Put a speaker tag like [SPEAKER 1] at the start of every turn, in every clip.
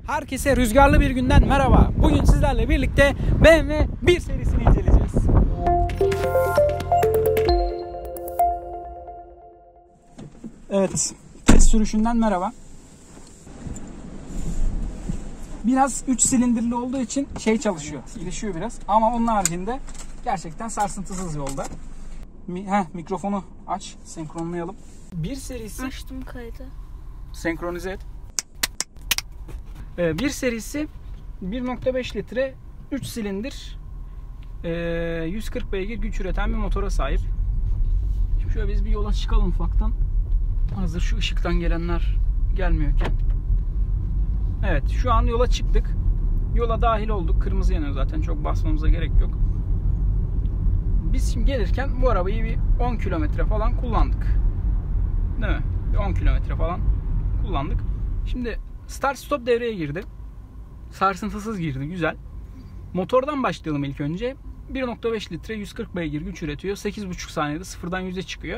[SPEAKER 1] Herkese rüzgarlı bir günden merhaba. Bugün sizlerle birlikte BMW 1 serisini inceleyeceğiz. Evet, test sürüşünden merhaba. Biraz 3 silindirli olduğu için çalışıyor, ilişiyor biraz. Ama onun haricinde gerçekten sarsıntısız yolda. Mikrofonu aç, senkronlayalım. 1 serisi...
[SPEAKER 2] Açtım kaydı.
[SPEAKER 1] Senkronize et. 1 serisi 1.5 litre 3 silindir 140 beygir güç üreten bir motora sahip. Şimdi şöyle biz bir yola çıkalım ufaktan. Hazır şu ışıktan gelenler gelmiyorken. Evet, şu an yola çıktık. Yola dahil olduk. Kırmızı yanıyor zaten. Çok basmamıza gerek yok. Biz şimdi gelirken bu arabayı bir 10 kilometre falan kullandık. Değil mi? Bir 10 kilometre falan kullandık. Şimdi start stop devreye girdi. Sarsıntısız girdi. Güzel. Motordan başlayalım ilk önce. 1.5 litre 140 beygir güç üretiyor. 8.5 saniyede sıfırdan 100'e çıkıyor.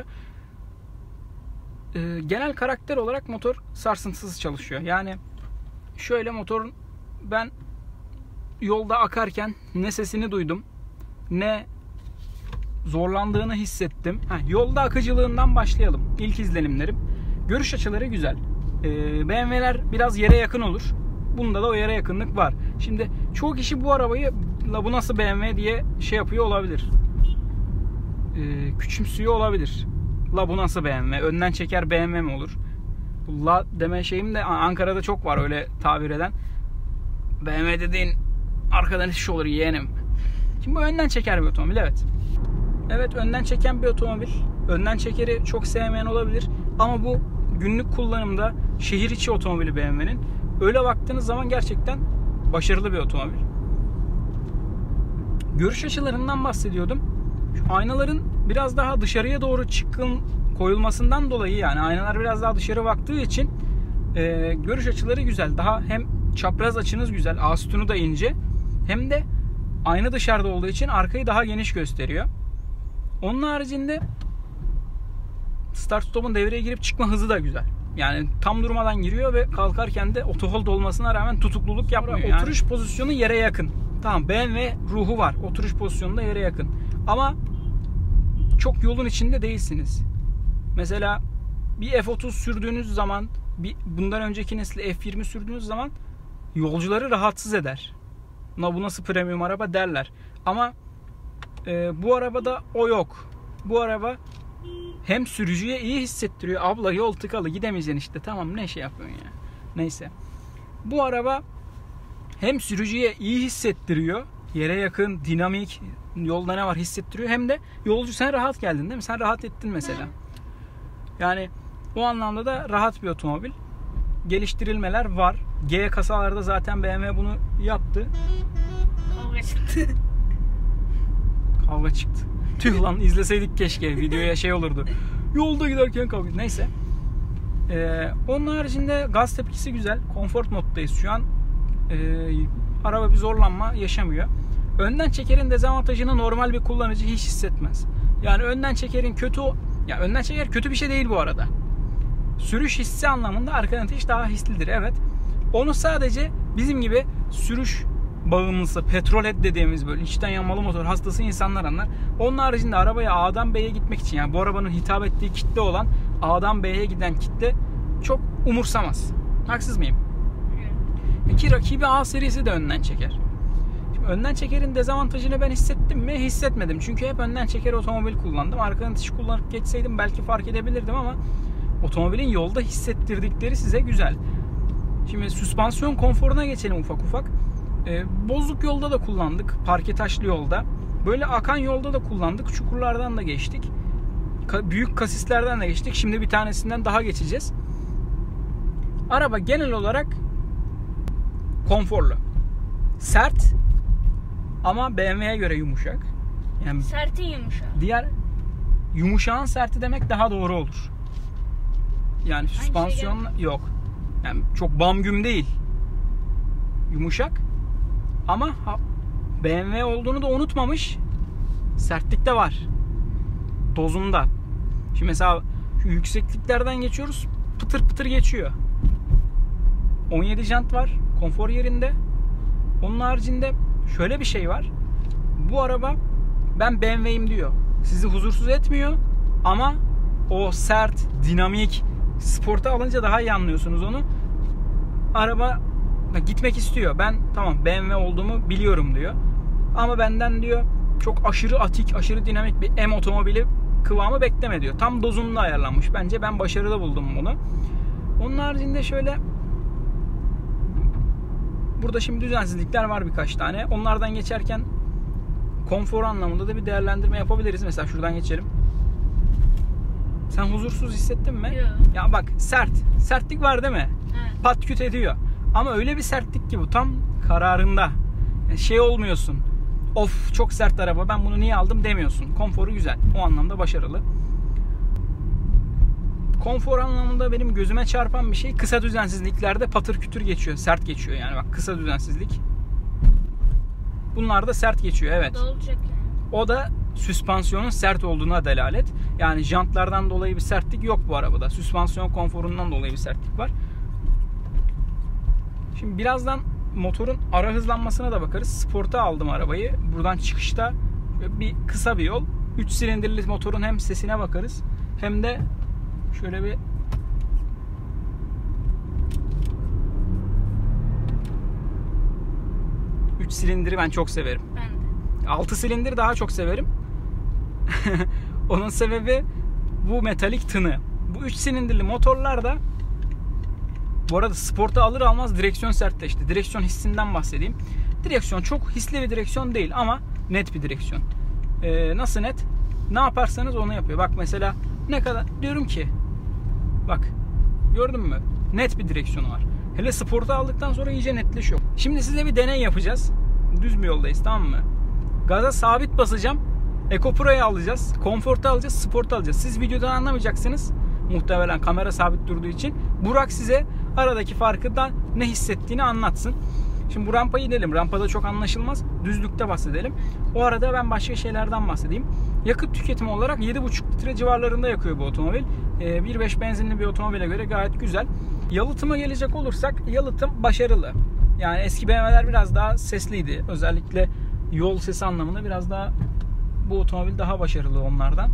[SPEAKER 1] Genel karakter olarak motor sarsıntısız çalışıyor. Yani şöyle motorun ben yolda akarken ne sesini duydum ne zorlandığını hissettim. Yolda akıcılığından başlayalım. İlk izlenimlerim. Görüş açıları güzel. BMW'ler biraz yere yakın olur. Bunda da o yere yakınlık var. Şimdi çoğu kişi bu arabayı bu nasıl BMW diye yapıyor olabilir. Küçümsüyor olabilir. Bu nasıl BMW? Önden çeker BMW mi olur? La deme şeyim de Ankara'da çok var öyle tabir eden. BMW dediğin arkadan iş olur yeğenim. Şimdi bu önden çeker bir otomobil, evet. Evet, önden çeken bir otomobil. Önden çekeri çok sevmeyen olabilir. Ama bu günlük kullanımda şehir içi otomobili BMW'nin. Öyle baktığınız zaman gerçekten başarılı bir otomobil. Görüş açılarından bahsediyordum. Şu aynaların biraz daha dışarıya doğru koyulmasından dolayı, yani aynalar biraz daha dışarı baktığı için görüş açıları güzel. Daha hem çapraz açınız güzel, ağ sütunu da ince, hem de ayna dışarıda olduğu için arkayı daha geniş gösteriyor. Onun haricinde start stop'un devreye girip çıkma hızı da güzel. Yani tam durmadan giriyor ve kalkarken de otohold olmasına rağmen tutukluluk yapmıyor. Yani oturuş pozisyonu yere yakın. Tamam, BMW ruhu var. Oturuş pozisyonu da yere yakın. Ama çok yolun içinde değilsiniz. Mesela bir F30 sürdüğünüz zaman, bundan önceki nesli F20 sürdüğünüz zaman yolcuları rahatsız eder. Bu nasıl premium araba derler. Ama bu arabada o yok. Bu araba hem sürücüye iyi hissettiriyor. Abla yol tıkalı gidemeyeceksin işte. Tamam, ne yapıyorsun ya. Neyse. Bu araba hem sürücüye iyi hissettiriyor. Yere yakın, dinamik, yolda ne var hissettiriyor. Hem de yolcu, sen rahat geldin değil mi? Sen rahat ettin mesela. Yani o anlamda da rahat bir otomobil. Geliştirilmeler var. G kasalarda zaten BMW bunu yaptı.
[SPEAKER 2] Kavga çıktı.
[SPEAKER 1] Kavga çıktı. Tüh lan, izleseydik keşke. Videoya olurdu. Yolda giderken kavga. Neyse. Onun haricinde gaz tepkisi güzel. Comfort moddayız şu an. Araba bir zorlanma yaşamıyor. Önden çekerin dezavantajını normal bir kullanıcı hiç hissetmez. Yani önden çekerin önden çeker kötü bir şey değil bu arada. Sürüş hissi anlamında arkadan itiş daha hislidir, evet. Onu sadece bizim gibi sürüş bağımlısı, petrolhead dediğimiz böyle içten yanmalı motor hastası insanlar anlar. Onun haricinde arabaya A'dan B'ye gitmek için, yani bu arabanın hitap ettiği kitle olan A'dan B'ye giden kitle çok umursamaz. Haksız mıyım? Ki rakibi A serisi de önden çeker. Şimdi önden çekerin dezavantajını ben hissettim mi? Hissetmedim. Çünkü hep önden çeker otomobil kullandım. Arkadan itiş kullanıp geçseydim belki fark edebilirdim ama otomobilin yolda hissettirdikleri size güzel. Şimdi süspansiyon konforuna geçelim ufak ufak. Bozuk yolda da kullandık. Parke taşlı yolda. Böyle akan yolda da kullandık. Çukurlardan da geçtik. Büyük kasislerden de geçtik. Şimdi bir tanesinden daha geçeceğiz. Araba genel olarak konforlu. Sert ama BMW'ye göre yumuşak. Yani
[SPEAKER 2] Sertin yumuşağı.
[SPEAKER 1] diğer yumuşağın serti demek daha doğru olur. Yani süspansiyon yok. Yani çok bam güm değil. Yumuşak. Ama BMW olduğunu da unutmamış. Sertlik de var. Dozunda. Şimdi mesela şu yüksekliklerden geçiyoruz. Pıtır pıtır geçiyor. 17 jant var. Konfor yerinde. Onun haricinde şöyle bir şey var. Bu araba ben BMW'yim diyor. Sizi huzursuz etmiyor ama o sert, dinamik, sporta alınca daha iyi anlıyorsunuz onu. Araba gitmek istiyor. Ben tamam BMW olduğumu biliyorum diyor. Ama benden diyor çok aşırı atik, aşırı dinamik bir M otomobili kıvamı bekleme diyor. Tam dozunda ayarlanmış. Bence ben başarılı buldum bunu. Onun haricinde şöyle burada şimdi düzensizlikler var birkaç tane. Onlardan geçerken konfor anlamında da bir değerlendirme yapabiliriz. Mesela şuradan geçelim. Sen huzursuz hissettin mi?
[SPEAKER 2] Yok.
[SPEAKER 1] Ya bak sert. Sertlik var değil mi?
[SPEAKER 2] Evet.
[SPEAKER 1] Pat küt ediyor. Ama öyle bir sertlik ki bu tam kararında. Şey olmuyorsun. Of çok sert araba ben bunu niye aldım demiyorsun. Konforu güzel. O anlamda başarılı. Konfor anlamında benim gözüme çarpan bir şey kısa düzensizliklerde patır kütür geçiyor. Sert geçiyor yani bak kısa düzensizlik. Bunlar da sert geçiyor evet.
[SPEAKER 2] O da olacak yani.
[SPEAKER 1] O da süspansiyonun sert olduğuna delalet. Yani jantlardan dolayı bir sertlik yok bu arabada. Süspansiyon konforundan dolayı bir sertlik var. Şimdi birazdan motorun ara hızlanmasına da bakarız. Sport'a aldım arabayı. Buradan çıkışta bir kısa bir yol. 3 silindirli motorun hem sesine bakarız hem de şöyle bir üç silindiri ben çok severim.
[SPEAKER 2] Ben de.
[SPEAKER 1] 6 silindir daha çok severim. Onun sebebi bu metalik tını. Bu 3 silindirli motorlarda bu arada sporta alır almaz direksiyon sertleşti. Direksiyon hissinden bahsedeyim. Direksiyon çok hisli bir direksiyon değil ama net bir direksiyon. Nasıl net? Ne yaparsanız onu yapıyor. Bak mesela ne kadar diyorum ki bak gördün mü? Net bir direksiyonu var. Hele sporta aldıktan sonra iyice netleşiyor. Şimdi size bir deney yapacağız. Düz bir yoldayız tamam mı? Gaza sabit basacağım. EcoPro'yu alacağız. Comfort'u alacağız. Sport'u alacağız. Siz videodan anlamayacaksınız. Muhtemelen kamera sabit durduğu için. Burak size aradaki farkından ne hissettiğini anlatsın. Şimdi bu rampaya inelim. Rampada çok anlaşılmaz. Düzlükte bahsedelim. O arada ben başka şeylerden bahsedeyim. Yakıt tüketimi olarak 7,5 litre civarlarında yakıyor bu otomobil. 1.5 benzinli bir otomobile göre gayet güzel. Yalıtıma gelecek olursak yalıtım başarılı. Yani eski BMW'ler biraz daha sesliydi. Özellikle yol sesi anlamında biraz daha bu otomobil daha başarılı onlardan.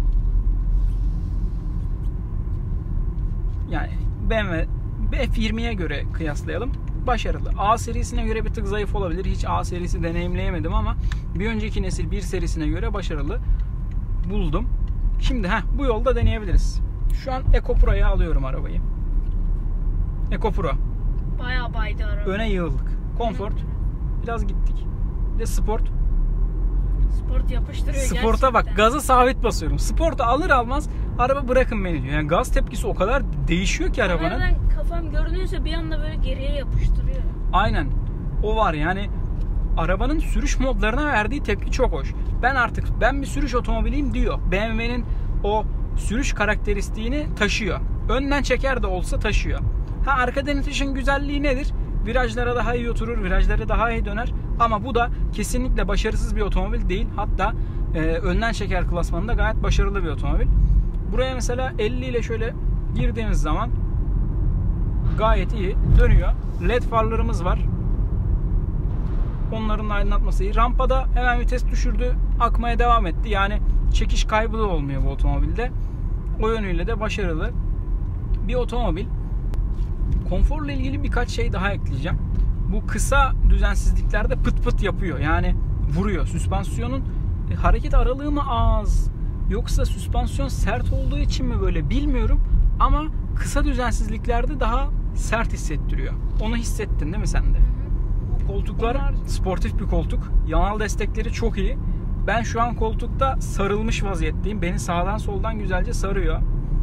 [SPEAKER 1] Yani BMW F20'ye göre kıyaslayalım. Başarılı. A serisine göre bir tık zayıf olabilir. Hiç A serisi deneyimleyemedim ama bir önceki nesil 1 serisine göre başarılı buldum. Şimdi bu yolda deneyebiliriz. Şu an EcoPro'ya alıyorum arabayı. EcoPro.
[SPEAKER 2] Bayağı baydı araba.
[SPEAKER 1] Öne yığıldık. Comfort. Biraz gittik. Bir de Sport.
[SPEAKER 2] Sport yapıştırıyor
[SPEAKER 1] Sport'a
[SPEAKER 2] gerçekten.
[SPEAKER 1] bak gaza sabit basıyorum. Sport'a alır almaz araba bırakın beni diyor. Yani gaz tepkisi o kadar değişiyor ki arabanın.
[SPEAKER 2] Nereden kafam görünüyorsa bir anda böyle geriye yapıştırıyor.
[SPEAKER 1] Aynen. O var yani arabanın sürüş modlarına verdiği tepki çok hoş. Ben bir sürüş otomobiliyim diyor. BMW'nin o sürüş karakteristiğini taşıyor. Önden çeker de olsa taşıyor. Arkadan itişin güzelliği nedir? Virajlara daha iyi oturur, virajları daha iyi döner. Ama bu da kesinlikle başarısız bir otomobil değil. Hatta önden çeker klasmanında gayet başarılı bir otomobil. Buraya mesela 50 ile şöyle girdiğimiz zaman gayet iyi dönüyor. LED farlarımız var. Onların aydınlatması iyi. Rampada hemen vites düşürdü, akmaya devam etti. Yani çekiş kaybı da olmuyor bu otomobilde. O yönüyle de başarılı bir otomobil. Konforla ilgili birkaç şey daha ekleyeceğim. Bu kısa düzensizliklerde pıt pıt yapıyor. Yani vuruyor. Süspansiyonun hareket aralığı mı az? Yoksa süspansiyon sert olduğu için mi böyle bilmiyorum. Ama kısa düzensizliklerde daha sert hissettiriyor. Onu hissettin değil mi sen de? Koltuklar sportif bir koltuk. Yanal destekleri çok iyi. Ben şu an koltukta sarılmış vaziyetteyim. Beni sağdan soldan güzelce sarıyor.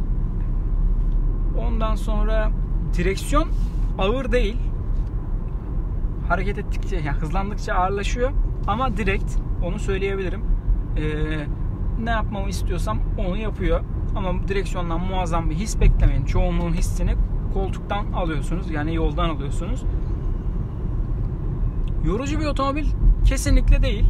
[SPEAKER 1] Ondan sonra direksiyon ağır değil. Hareket ettikçe, yani hızlandıkça ağırlaşıyor. Ama direkt, onu söyleyebilirim. Ne yapmamı istiyorsam onu yapıyor. Ama direksiyondan muazzam bir his beklemeyin. Çoğunluğun hissini koltuktan alıyorsunuz. Yani yoldan alıyorsunuz. Yorucu bir otomobil kesinlikle değil.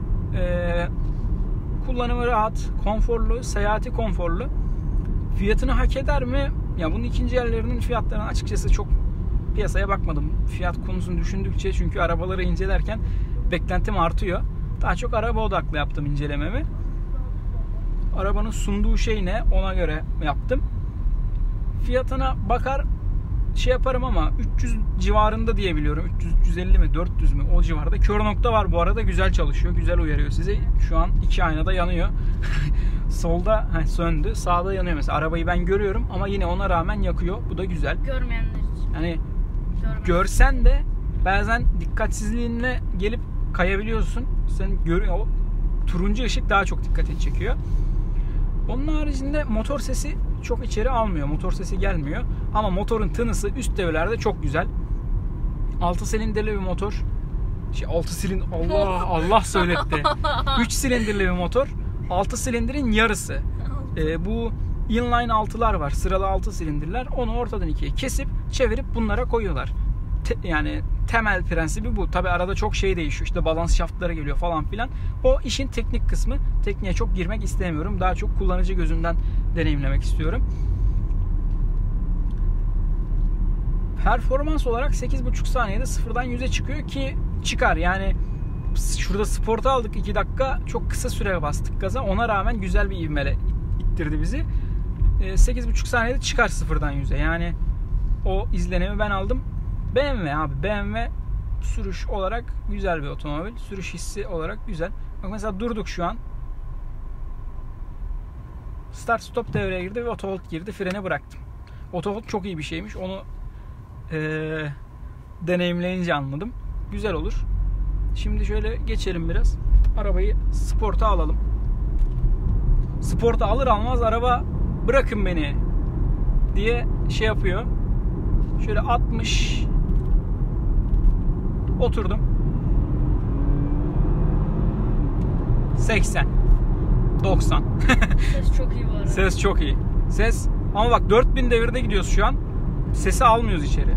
[SPEAKER 1] Kullanımı rahat, konforlu, seyahati konforlu. Fiyatını hak eder mi? Ya bunun ikinci ellerinin fiyatlarını açıkçası çok piyasaya bakmadım. Fiyat konusunu düşündükçe, çünkü arabaları incelerken beklentim artıyor. Daha çok araba odaklı yaptım incelememi. Arabanın sunduğu şey ne, ona göre yaptım. Fiyatına bakar şey yaparım ama 300 civarında diye biliyorum. 300-350 mi 400 mü o civarda. Kör nokta var bu arada, güzel çalışıyor. Güzel uyarıyor sizi. Şu an 2 aynada yanıyor. Solda söndü. Sağda yanıyor mesela. Arabayı ben görüyorum ama yine ona rağmen yakıyor. Bu da güzel.
[SPEAKER 2] Görmeyenler için.
[SPEAKER 1] Yani görsen de bazen dikkatsizliğinle gelip kayabiliyorsun. Sen görüyor. O turuncu ışık daha çok dikkatini çekiyor. Onun haricinde motor sesi çok içeri almıyor. Motor sesi gelmiyor. Ama motorun tınısı üst devirlerde çok güzel. 6 silindirli bir motor. 6 silindir. Allah söyletti. 3 silindirli bir motor. 6 silindirin yarısı. Bu inline 6'lar var. Sıralı 6 silindirler. Onu ortadan ikiye kesip çevirip bunlara koyuyorlar. Yani temel prensibi bu. Tabi arada çok şey değişiyor. İşte balans şaftları geliyor falan filan. O işin teknik kısmı. Tekniğe çok girmek istemiyorum. Daha çok kullanıcı gözünden deneyimlemek istiyorum. Performans olarak 8,5 saniyede sıfırdan 100'e çıkıyor ki çıkar. Yani şurada Sport'u aldık 2 dakika. Çok kısa süre bastık gaza. Ona rağmen güzel bir ivmeyle ittirdi bizi. 8,5 saniyede çıkar sıfırdan 100'e. Yani o izlenimi ben aldım. BMW abi. BMW sürüş olarak güzel bir otomobil. Sürüş hissi olarak güzel. Bak mesela durduk şu an. Start stop devreye girdi ve auto hold girdi. Freni bıraktım. Auto hold çok iyi bir şeymiş. Onu deneyimleyince anladım. Güzel olur. Şimdi şöyle geçelim biraz. Arabayı Sport'a alalım. Sport'a alır almaz araba bırakın beni diye şey yapıyor. Şöyle 60 oturdum. 80 90
[SPEAKER 2] Ses çok iyi var.
[SPEAKER 1] Ses çok iyi. Ses ama bak 4000 devirde gidiyoruz şu an. Sesi almıyoruz içeri.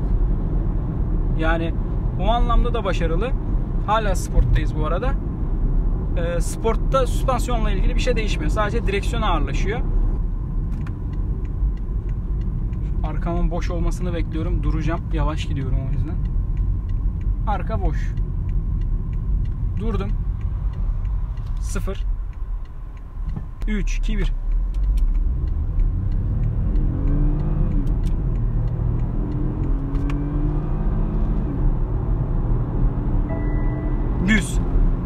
[SPEAKER 1] Yani o anlamda da başarılı. Hala Sport'tayız bu arada. Sport'ta süspansiyonla ilgili bir şey değişmiyor. Sadece direksiyon ağırlaşıyor. Arkamın boş olmasını bekliyorum. Duracağım. Yavaş gidiyorum o yüzden. Arka boş. Durdum. 0 3 2 1 100.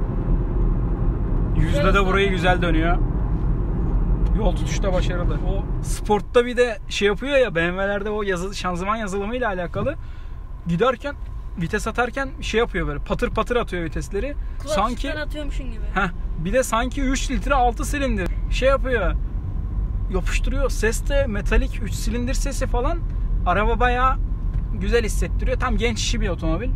[SPEAKER 1] Yüzde de burayı güzel dönüyor. Yol tutuşta başarılı. O Sport'ta bir de şey yapıyor ya, BMW'lerde o şanzıman yazılımıyla alakalı. Giderken vites atarken şey yapıyor, böyle patır patır atıyor vitesleri. Sanki
[SPEAKER 2] atıyormuşsun gibi.
[SPEAKER 1] Bir de sanki 3 litre 6 silindir şey yapıyor. Yapıştırıyor. Ses de metalik 3 silindir sesi falan. Araba bayağı güzel hissettiriyor. Tam genç işi bir otomobil.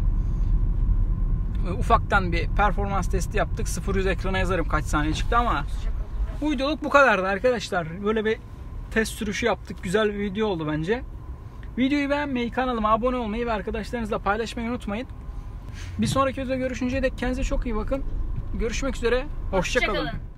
[SPEAKER 1] Ufaktan bir performans testi yaptık. 0-100 ekrana yazarım kaç saniye çıktı ama bu videoluk bu kadardı arkadaşlar. Böyle bir test sürüşü yaptık. Güzel bir video oldu bence. Videoyu beğenmeyi, kanalıma abone olmayı ve arkadaşlarınızla paylaşmayı unutmayın. Bir sonraki videoda görüşünceye dek kendinize çok iyi bakın. Görüşmek üzere. Hoşça kalın.